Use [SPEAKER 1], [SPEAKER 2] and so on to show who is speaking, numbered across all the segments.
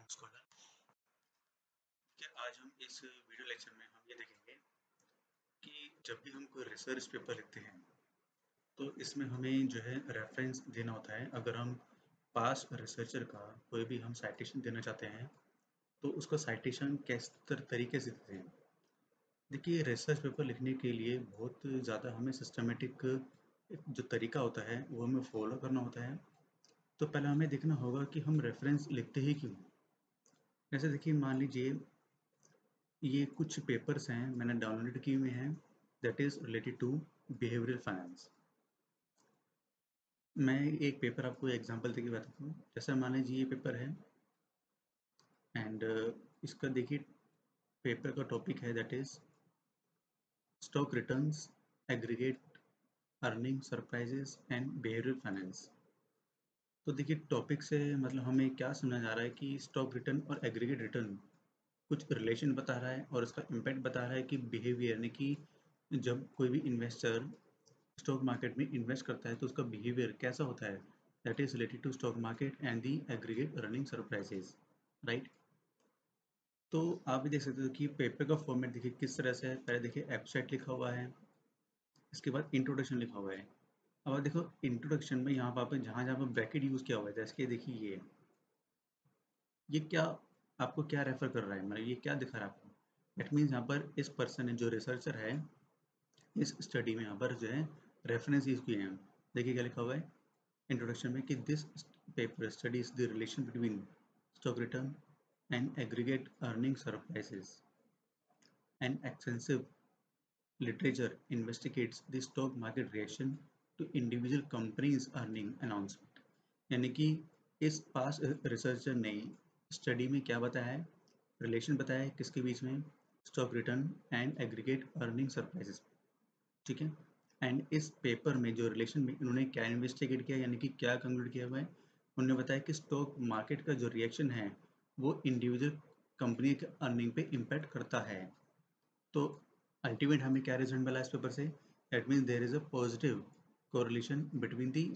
[SPEAKER 1] Scholar. क्या आज हम इस वीडियो लेक्चर में हम ये देखेंगे कि जब भी हम कोई रिसर्च पेपर लिखते हैं तो इसमें हमें जो है रेफरेंस देना होता है। अगर हम पास रिसर्चर का कोई भी हम साइटेशन देना चाहते हैं तो उसका साइटेशन किस तरीके से देते हैं। देखिए, रिसर्च पेपर लिखने के लिए बहुत ज़्यादा हमें सिस्टमेटिक जो तरीका होता है वो हमें फॉलो करना होता है। तो पहले हमें देखना होगा कि हम रेफरेंस लिखते ही क्यों। जैसे देखिए, मान लीजिए ये कुछ पेपर्स हैं मैंने डाउनलोड किए हुए हैं that is related to behavioural finance. मैं एक पेपर आपको एग्जांपल देके बताता हूँ। जैसा मान लीजिए ये पेपर है एंड इसका देखिए पेपर का टॉपिक है that is stock returns, aggregate earning surprises and behavioural finance. तो देखिए टॉपिक से मतलब हमें क्या समझा जा रहा है कि स्टॉक रिटर्न और एग्रीगेट रिटर्न कुछ रिलेशन बता रहा है और इसका इम्पैक्ट बता रहा है कि बिहेवियर यानी कि जब कोई भी इन्वेस्टर स्टॉक मार्केट में इन्वेस्ट करता है तो उसका बिहेवियर कैसा होता है that is related to stock market and the aggregate running surprises, right. तो आप भी देख सकते हो कि पेपर का फॉर्मेट देखिए किस तरह से है। पहले देखिए एब्स्ट्रैक्ट लिखा हुआ है, इसके बाद इंट्रोडक्शन लिखा हुआ है। अब आप देखो इंट्रोडक्शन में यहाँ पर जहाँ जहाँ पर ब्रैकेट यूज़ किया हुआ है जैसे कि देखिए ये क्या आपको क्या रेफर कर रहा है, मतलब ये क्या दिखा रहा है आपको। दैट मीन्स यहाँ पर इस पर्सन ने जो रिसर्चर है इस स्टडी में यहाँ पर जो है रेफरेंस यूज किए हैं। देखिए क्या लिखा हुआ है इंट्रोडक्शन में कि this paper studies the relation between stock return and aggregate earning surprises and extensive literature investigates the stock market reaction to individual companies earning announcement. यानी कि इस पास रिसर्चर ने स्टडी में क्या बताया है, रिलेशन बताया है किसके बीच में, stock return and aggregate earning surprises, ठीक है। एंड इस पेपर में जो रिलेशन में इन्होंने क्या इन्वेस्टिगेट किया यानी कि क्या कंक्लूड किया हुआ है, उन्होंने बताया कि स्टॉक मार्केट का जो रिएक्शन है वो इंडिविजुअल कंपनी के अर्निंग पे इम्पैक्ट करता है। तो अल्टीमेट हमें क्या रिजल्ट मिला इस पेपर से, that means there is a positive correlation between the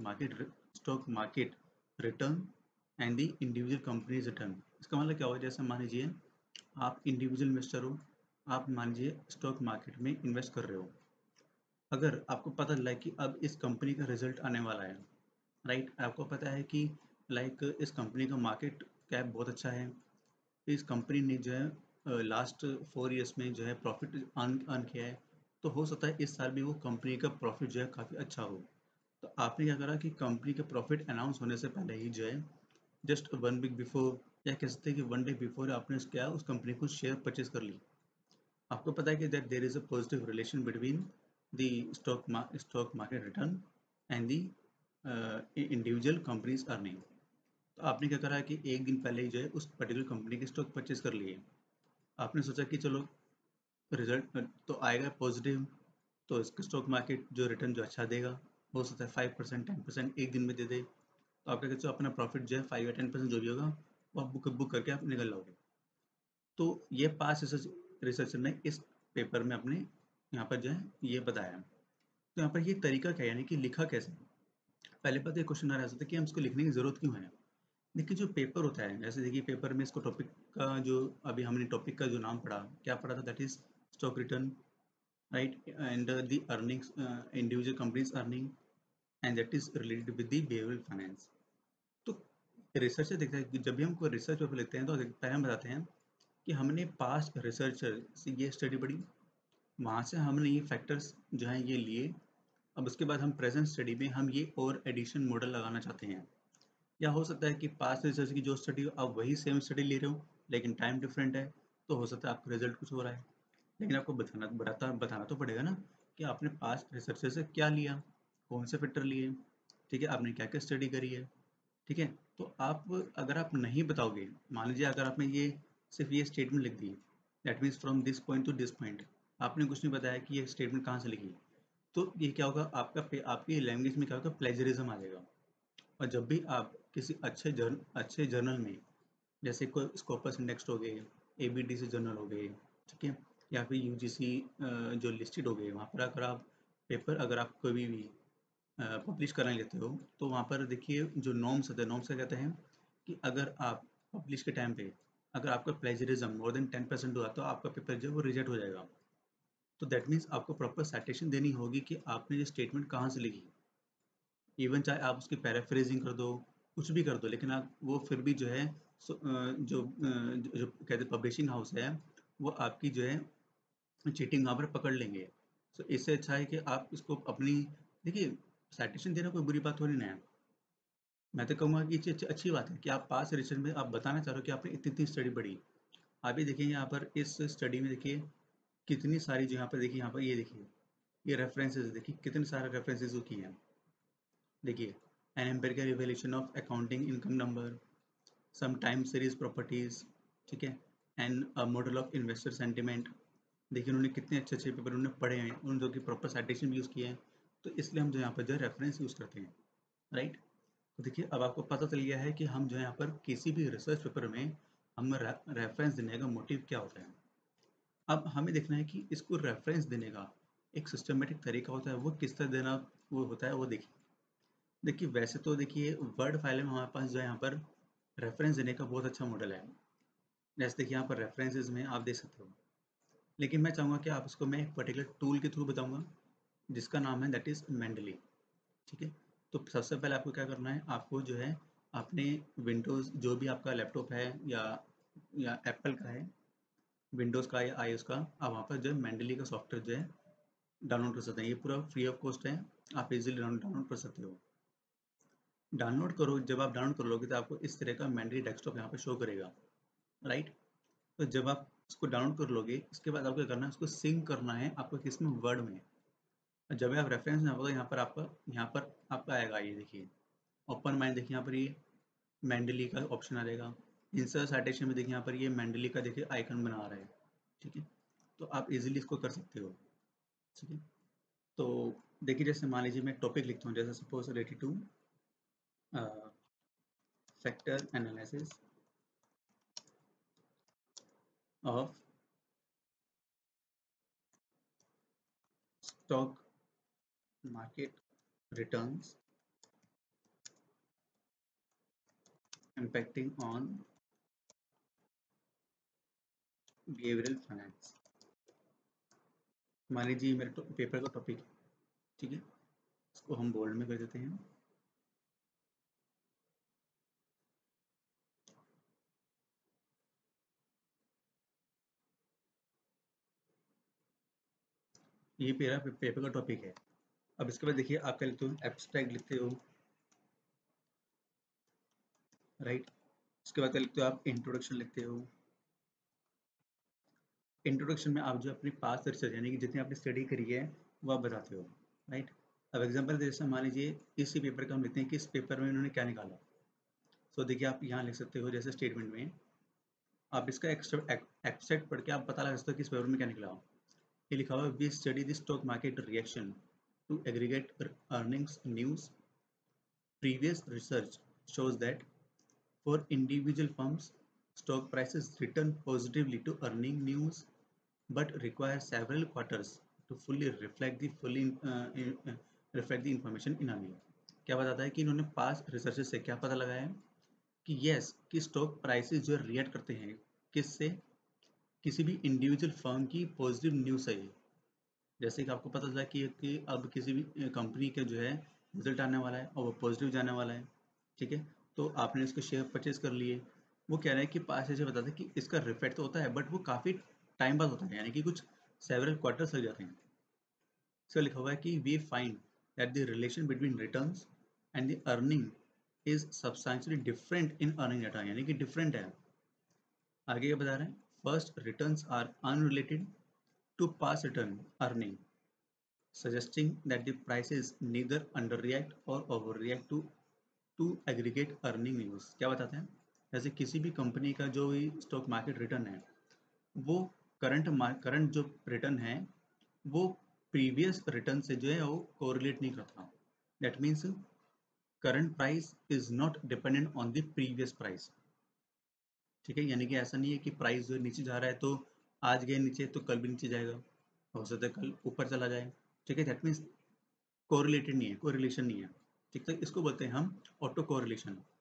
[SPEAKER 1] stock market return and the individual companies return. इसका मतलब क्या होगा, जैसे मान लीजिए आप इंडिविजुअल इन्वेस्टर हो, आप मान लीजिए स्टॉक मार्केट में इन्वेस्ट कर रहे हो। अगर आपको पता चला है कि अब इस कंपनी का रिजल्ट आने वाला है, राइट, आपको पता है कि लाइक इस कंपनी का मार्केट कैप बहुत अच्छा है, इस कंपनी ने जो है लास्ट 4 ईयर्स में जो है प्रॉफिट अर्न किया है, तो हो सकता है इस साल भी वो कंपनी का प्रॉफिट जो है काफ़ी अच्छा हो। तो आपने क्या करा कि कंपनी का प्रॉफिट अनाउंस होने से पहले ही जो है जस्ट 1 वीक बिफोर या कह सकते हैं कि 1 डे बिफोर आपने क्या उस कंपनी को शेयर परचेज कर ली। आपको पता है कि that there is a positive relation between the stock market return and the individual companies earning. तो आपने क्या करा कि एक दिन पहले ही जो है उस पर्टिकुलर कंपनी के स्टॉक परचेज कर लिए। आपने सोचा कि चलो रिजल्ट तो आएगा पॉजिटिव, तो इसका स्टॉक मार्केट जो रिटर्न जो अच्छा देगा, हो सकता है 5% 10% एक दिन में दे दे, तो आप क्या कहते हो अपना प्रॉफिट जो है 5 या 10% जो भी होगा वो आप बुक करके आप निकल जाओगे। तो ये पास रिसर्चर ने इस पेपर में अपने यहाँ पर जो है ये बताया। तो यहाँ पर ये तरीका क्या है यानी कि लिखा कैसे। पहले बात ये क्वेश्चन आ रहा था कि हम इसको लिखने की ज़रूरत क्यों है। देखिए जो पेपर होता है, जैसे देखिए पेपर में इसको टॉपिक का जो अभी हमने टॉपिक का जो नाम पढ़ा क्या पढ़ा था that is stock return, right, and the earnings individual companies earning and that is related with the behavioural finance. तो रिसर्चर देखता है कि जब भी हम कोई रिसर्च पेपर लिखते हैं तो पहले हम बताते हैं कि हमने पास्ट रिसर्चर से ये स्टडी पढ़ी, वहाँ से हमने ये फैक्टर्स जो हैं ये लिए, अब उसके बाद हम प्रेजेंट स्टडी में हम ये और एडिशन मॉडल लगाना चाहते हैं। या हो सकता है कि पास्ट रिसर्च की जो स्टडी हो आप वही सेम स्टडी ले रहे हो लेकिन टाइम डिफरेंट है, तो हो सकता है आपका रिजल्ट कुछ हो रहा है। लेकिन आपको बताना तो पड़ेगा ना कि आपने पास्ट रिसर्च से क्या लिया, कौन से फैक्टर लिए, ठीक है, आपने क्या क्या स्टडी करी है, ठीक है। तो आप अगर आप नहीं बताओगे, मान लीजिए अगर आपने ये सिर्फ ये स्टेटमेंट लिख दी that means from this point to this point, आपने कुछ नहीं बताया कि ये स्टेटमेंट कहाँ से लिखी, तो ये क्या होगा आपकी लैंग्वेज में क्या होगा प्लेजरिज्म आ जाएगा। और जब भी आप किसी अच्छे जर्नल में जैसे कोई स्कोपस इंडेक्स हो गए, एबीडीसी जर्नल हो गए, ठीक है, या फिर यूजीसी जो लिस्टेड हो गए वहाँ पर अगर आप पेपर अगर आप कभी भी पब्लिश कराने लेते हो तो वहाँ पर देखिए जो नॉर्म्स होते हैं, नॉर्म्स क्या कहते हैं कि अगर आप पब्लिश के टाइम पे अगर आपका प्लेजरिज्म मोर देन 10% हुआ तो आपका पेपर जो है वो रिजेक्ट हो जाएगा। तो दैट मीन्स आपको प्रॉपर साइटेशन देनी होगी कि आपने ये स्टेटमेंट कहाँ से लिखी। इवन चाहे आप उसकी पैराफ्रेजिंग कर दो, कुछ भी कर दो, लेकिन आप वो फिर भी जो है जो कहते हैं पब्लिशिंग हाउस है, वो आपकी जो है चीटिंग वहाँ पर पकड़ लेंगे। सो इससे अच्छा है कि आप इसको अपनी, देखिए साइटेशन देना कोई बुरी बात थोड़ी ना है। मैं तो कहूँगा कि ये अच्छी बात है कि आप पास रिसर्च में आप बताना चाह रहे हो कि आपने इतनी इतनी स्टडी पढ़ी। आप ये देखिए यहाँ पर इस स्टडी में देखिए कितनी सारी जो यहाँ पर देखिए, यहाँ पर ये देखिए ये रेफरेंसेस देखिए कितने सारे रेफरेंसेस किए हैं। देखिए an empirical evaluation of accounting income number, some time series properties, ठीक है, and a model of investor sentiment. देखिए उन्होंने कितने अच्छे अच्छे पेपर उन्होंने पढ़े हैं, उन जो कि प्रॉपर साइटेशन भी यूज़ किए हैं। तो इसलिए हम जो यहाँ पर जो है रेफरेंस यूज़ करते हैं, राइट। तो देखिए अब आपको पता चल गया है कि हम जो है यहाँ पर किसी भी रिसर्च पेपर में हम रेफरेंस देने का मोटिव क्या होता है। अब हमें देखना है कि इसको रेफरेंस देने का एक सिस्टमेटिक तरीका होता है, वो किस तरह देना वो होता है वो देखिए। देखिए वैसे तो देखिए वर्ड फाइल में हमारे पास जो है यहाँ पर रेफरेंस देने का बहुत अच्छा मॉडल है। जैसे देखिए यहाँ पर रेफरेंसेस में आप देख सकते हो, लेकिन मैं चाहूँगा कि आप उसको मैं एक पर्टिकुलर टूल के थ्रू बताऊँगा जिसका नाम है दैट इज़ मेंडली, ठीक है। तो सबसे पहले आपको क्या करना है, आपको जो है अपने विंडोज़ जो भी आपका लैपटॉप है या एप्पल का है, विंडोज़ का या आईओएस का, आप वहाँ पर जो है मेंडली का सॉफ्टवेयर जो है डाउनलोड कर सकते हैं। ये पूरा फ्री ऑफ कॉस्ट है, आप इजीली डाउनलोड कर सकते हो। डाउनलोड करो, जब आप डाउनलोड कर लोगे तो आपको इस तरह का मेंडली डेस्कटॉप यहाँ पे शो करेगा, राइट। तो जब आप इसको डाउनलोड कर लोगे इसके बाद आपको क्या करना है, उसको सिंक करना है आपको किसमें, वर्ड में। जब भी आप रेफरेंस में होगा यहाँ पर आपका आएगा, ये देखिए ओपन माइंड, देखिए यहाँ पर ये मेंडली का ऑप्शन आ जाएगा। इंसर्ट साइटेशन में देखिए यहाँ पर ये मेंडली का देखिए आइकन बना रहा है, ठीक है। तो आप इजीली इसको कर सकते हो, ठीक है। तो देखिए जैसे मान लीजिए मैं टॉपिक लिखता हूँ, जैसे suppose related to factor analysis of stock market returns impacting on behavioural finance. मान लीजिए मेरे पेपर का टॉपिक है, ठीक है, इसको हम बोल्ड में कर देते हैं। ये मेरा पेपर का टॉपिक है। अब इसके बाद देखिए आप क्या लिखते हो, एब्स्ट्रैक्ट लिखते हो, राइट। उसके बाद क्या लिखते हो, आप इंट्रोडक्शन लिखते हो। इंट्रोडक्शन में आप जो अपनी पास्ट रिसर्च यानी कि जितनी आपने स्टडी करी है वो आप बताते हो, राइट। अब एग्जांपल जैसे मान लीजिए इसी पेपर का हम लिखते हैं कि इस पेपर में इन्होंने क्या निकाला। सो देखिए आप यहाँ लिख सकते हो, जैसे स्टेटमेंट में आप इसका एक्सट्रैक्ट पढ़ के आप पता लगा सकते हो कि इस पेपर में क्या निकला। ये लिखा हुआ है, we study the stock market reaction to aggregate earnings news. Previous research shows that for individual firms, stock prices return positively to earning news, but require several quarters to fully reflect the information in earning। क्या बताता है कि इन्होंने पास research से क्या पता लगाया है कि यस कि स्टॉक प्राइसेस जो रिएक्ट करते हैं किससे, किसी भी इंडिविजुअल फर्म की पॉजिटिव न्यूज़ है। जैसे कि आपको पता चला कि अब किसी भी कंपनी का जो है रिजल्ट आने वाला है और वो पॉजिटिव जाने वाला है, ठीक है। तो आपने इसके शेयर परचेज कर लिए। वो कह रहा है कि पास ऐसे बताते हैं कि इसका रिफ्लेक्ट तो होता है बट वो काफ़ी टाइम बाद होता है, यानी कि कुछ सेवरल क्वार्टर्स लग जाते हैं। इसका लिखा हुआ है कि we find that the relation between returns and the earning is substantially different in earning data, यानी कि डिफरेंट है। आगे ये बता रहे हैं, first returns are unrelated to past return earning, suggesting that the prices neither underreact or overreact to aggregate earning news। क्या बताते हैं, जैसे किसी भी कंपनी का जो स्टॉक मार्केट रिटर्न है वो करंट जो रिटर्न है वो प्रीवियस रिटर्न से जो है वो कोरिलेट नहीं करता। That means current price is not dependent on the previous price, ठीक है। यानी कि ऐसा नहीं है कि प्राइस जो नीचे जा रहा है तो आज गए नीचे तो कल भी नीचे जाएगा, हो सकता है कल ऊपर चला जाए, ठीक है। दैट मीन्स कोरिलेटेड नहीं है, कोई रिलेशन नहीं है, ठीक है। इसको बोलते हैं हम ऑटो कोरिलेशन।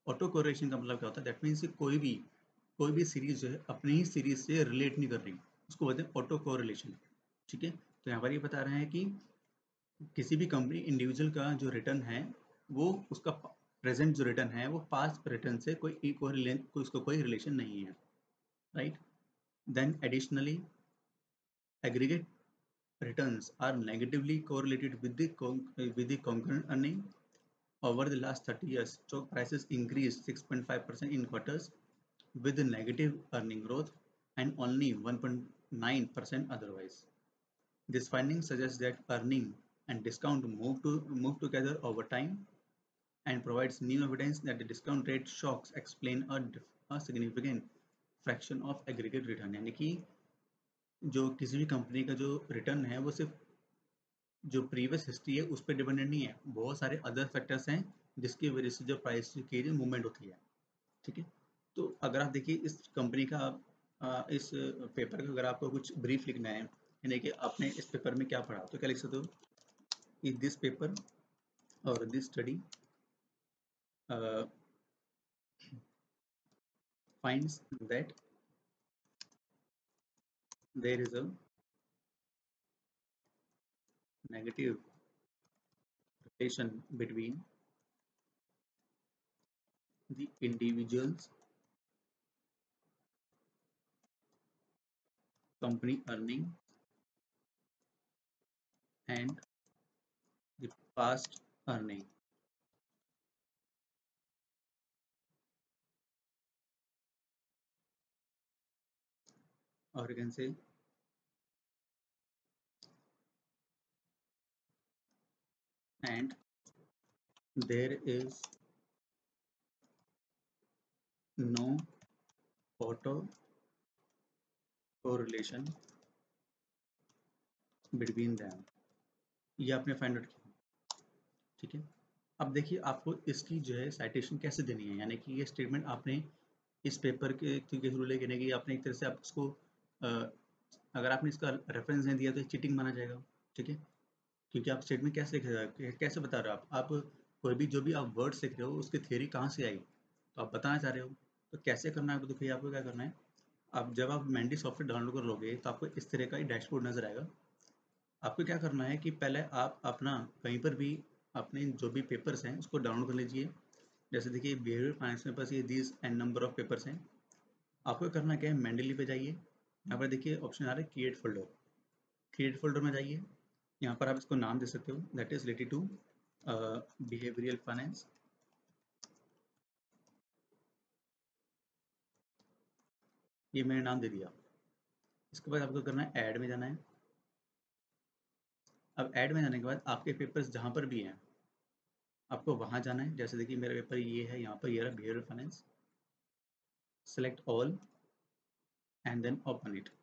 [SPEAKER 1] ऑटो कोरिलेशन का मतलब क्या होता है? दैट मीन्स कोई भी सीरीज जो है अपनी ही सीरीज से रिलेट नहीं कर रही, उसको बोलते हैं ऑटो कोरिलेशन। ठीक है, तो यहाँ पर ये बता रहे हैं कि किसी भी कंपनी इंडिविजुअल का जो रिटर्न है वो उसका प्रेजेंट जो रिटर्न है वो पास्ट रिटर्न से कोई उसका कोई रिलेशन नहीं है, right. Then additionally aggregate returns are negatively correlated with the concurrent earning. Over the last 30 years, stock prices increased 6.5% in quarters with negative earning growth and only 1.9% otherwise. This finding suggests that earning and discount move together over time and provides new evidence that the discount rate shocks explain a significant fraction of aggregate return. यानी कि जो किसी भी company का जो return है वो सिर्फ जो प्रीवियस हिस्ट्री है उस पर डिपेंडेंट नहीं है, बहुत सारे अदर फैक्टर्स हैं जिसकी वजह से जो प्राइस की जो मूवमेंट होती है। ठीक है, तो अगर आप देखिए इस कंपनी का इस पेपर का अगर आपको कुछ ब्रीफ लिखना है, यानी कि आपने इस पेपर में क्या पढ़ा, तो क्या लिख सकते हो कि दिस पेपर और this study finds that there is a negative relation between the individual's company earning and the past earning, or you can say and there is no auto correlation between them। ये आपने find out किया। ठीक है, अब देखिए आपको इसकी जो है साइटेशन कैसे देनी है, यानी कि ये स्टेटमेंट आपने इस पेपर के थ्रू लेके, यानी कि आपने एक तरह से आप इसको अगर आपने इसका रेफरेंस नहीं दिया तो चीटिंग माना जाएगा। ठीक है, क्योंकि आप स्टेटमेंट कैसे लिख रहे हो, कैसे बता रहे हो आप कोई भी जो भी आप वर्ड्स लिख रहे हो उसकी थ्योरी कहाँ से आई, तो आप बताना चाह रहे हो, तो कैसे करना है। तो देखिए आपको क्या करना है, आप जब आप मेंडी सॉफ्टवेयर डाउनलोड कर लोगे तो आपको इस तरह का ही डैशबोर्ड नजर आएगा। आपको क्या करना है कि पहले आप अपना कहीं पर भी अपने जो भी पेपर्स हैं उसको डाउनलोड कर लीजिए। जैसे देखिए बिहेवियर फाइनेंस में पास ये these an number of papers हैं। आपको करना क्या है, मेंडली पे जाइए, यहाँ पर देखिए ऑप्शन आ रहा है क्रिएट फोल्डर। क्रिएट फोल्डर में जाइए, यहाँ पर आप इसको नाम दे सकते हो, that is related to behavioural finance. ये मैंने नाम दे दिया। इसके बाद आपको करना है ऐड में जाना है। अब ऐड में जाने के बाद आपके पेपर्स जहाँ पर भी हैं आपको वहाँ जाना है। जैसे देखिए मेरा पेपर ये है, यहाँ पर ये रहा behavioural finance, select all and then open it.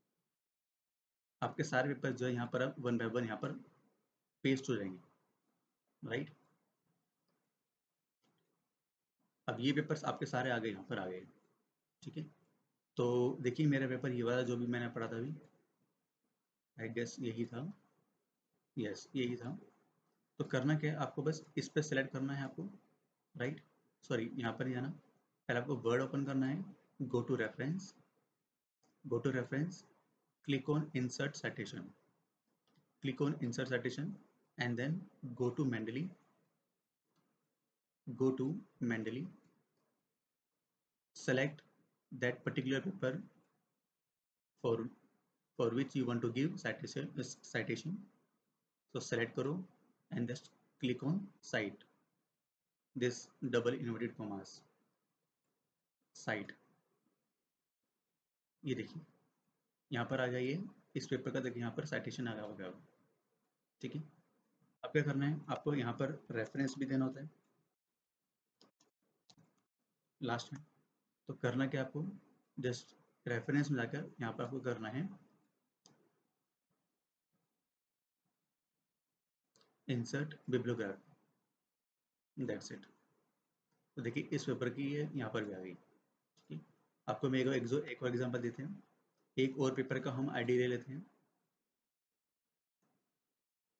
[SPEAKER 1] आपके सारे पेपर जो है यहाँ पर अब वन बाय वन यहाँ पर पेस्ट हो जाएंगे, राइट। अब ये पेपर्स आपके सारे आगे यहाँ पर आ गए। ठीक है, तो देखिए मेरा पेपर ये वाला जो भी मैंने पढ़ा था अभी, आई गेस यही था, यस यही था। तो करना क्या है, आपको बस इस पर सेलेक्ट करना है आपको, राइट। सॉरी यहाँ पर नहीं जाना, पहले आपको वर्ड ओपन करना है, go to reference, go to reference, click on insert citation, click on insert citation and then go to Mendeley, go to Mendeley, select that particular paper for for which you want to give citation. So select करो and just click on cite, this double inverted commas cite। ये देखिए यहाँ पर आ जाइए, इस paper का देखिए यहाँ पर साइटेशन आ गया होगा। ठीक है, अब क्या करना है, आपको यहाँ पर रेफरेंस भी देना होता है लास्ट में। तो करना क्या आपको, जस्ट रेफरेंस में जाकर यहाँ पर आपको करना है इंसर्ट बिब्लियोग्राफी, दैट्स इट। तो देखिए इस पेपर की ये यहाँ पर भी आ गई। ठीक है, आपको मैं एक और एग्जांपल देते हैं, एक और पेपर का हम आईडी ले लेते हैं।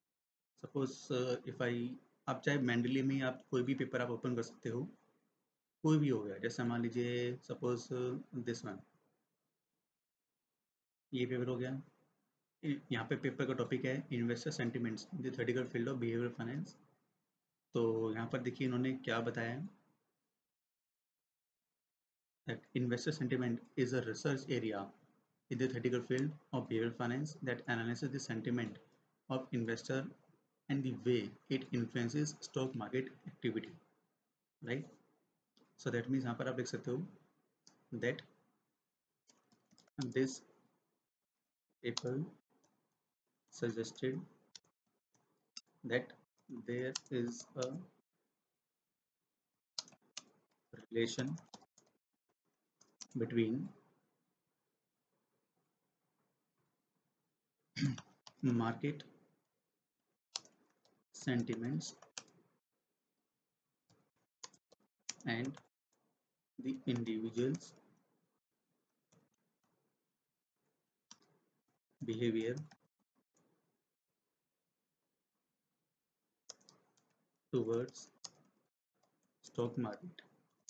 [SPEAKER 1] सपोज इफ आई, आप चाहे मैंडली में आप कोई भी पेपर आप ओपन कर सकते हो। कोई भी हो गया, जैसे मान लीजिए सपोज दिस वन, ये पेपर हो गया। यहाँ पे पेपर का टॉपिक है investor sentiments in the theoretical field of behaviour finance. तो यहाँ पर देखिए इन्होंने क्या बताया है that investor sentiment is a research area in the theoretical field of behavioral finance that analyzes the sentiment of investor and the way it influences stock market activity, right? So that means यहाँ पर आप देख सकते हो that this paper suggested that there is a relation between market sentiments and the individual's behavior towards stock market।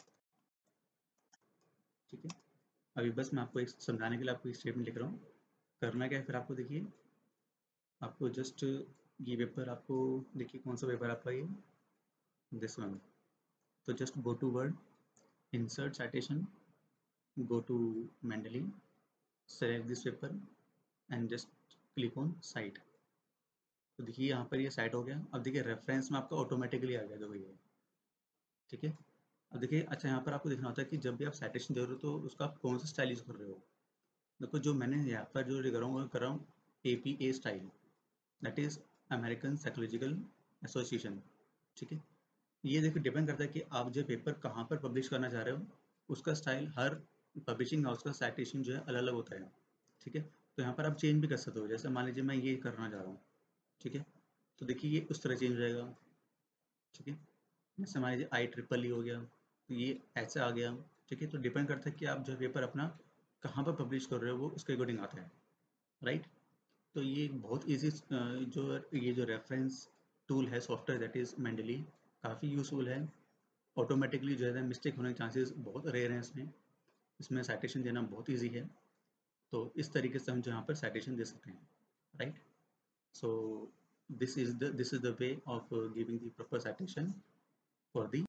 [SPEAKER 1] ठीक है, अभी बस मैं आपको एक समझाने के लिए आपको एक स्टेटमेंट लिख रहा हूँ। करना क्या है फिर आपको, देखिए आपको जस्ट ये पेपर, आपको देखिए कौन सा पेपर आपका ये, दिस वन। तो just go to word, insert citation, go to Mendeley, select this paper and just click on cite. तो देखिए यहाँ पर ये साइट हो गया। अब देखिए रेफरेंस में आपका ऑटोमेटिकली आ गया, देखो ये, ठीक है। अब देखिए अच्छा, यहाँ पर आपको देखना होता है कि जब भी आप साइटेशन दे रहे हो तो उसका आप कौन सा स्टाइल यूज़ कर रहे हो। देखो जो मैंने यहाँ पर जो कर रहा हूँ APA style, that is American psychological association, ठीक है। ये देखो डिपेंड करता है कि आप जो पेपर कहाँ पर पब्लिश करना चाह रहे हो, उसका स्टाइल हर पब्लिशिंग हाउस का साइटेशन जो है अलग अलग होता है, ठीक है। तो यहाँ पर आप चेंज भी कर सकते हो, जैसे मान लीजिए मैं ये करना चाह रहा हूँ, ठीक है। तो देखिए ये उस तरह चेंज हो जाएगा, ठीक है। जैसे मान लीजिए IEEE हो गया, तो ये ऐसे आ गया, ठीक है। तो डिपेंड करता है कि आप जो पेपर अपना कहाँ पर पब्लिश कर रहे हो वो उसके अकॉर्डिंग आता है, राइट। तो ये एक बहुत ईजी जो रेफरेंस टूल है, सॉफ्टवेयर, दैट इज़ मेंडली, काफ़ी यूज़फुल है। ऑटोमेटिकली जो है मिस्टेक होने के चांसेस बहुत रेयर हैं इसमें। इसमें साइटेशन देना बहुत ईजी है। तो इस तरीके से हम जो यहाँ पर साइटेशन दे सकते हैं, right. So this is the way of giving the proper citation for the